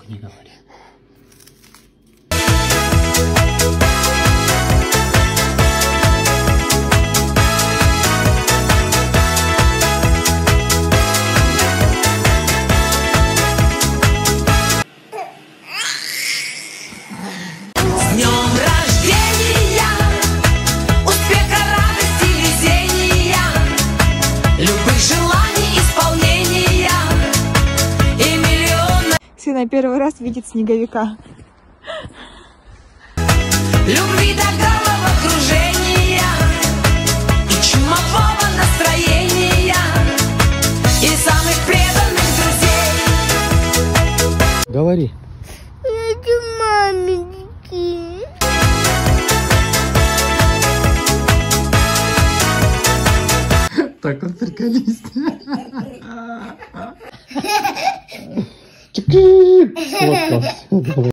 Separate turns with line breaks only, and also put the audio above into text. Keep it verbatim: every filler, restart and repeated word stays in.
не говори.
Сына первый раз видит снеговика.
Любви до головокружения и чумового настроения и самых преданных друзей.
Говори.
Я хочу маменьки.
Так он приколист. Вот так.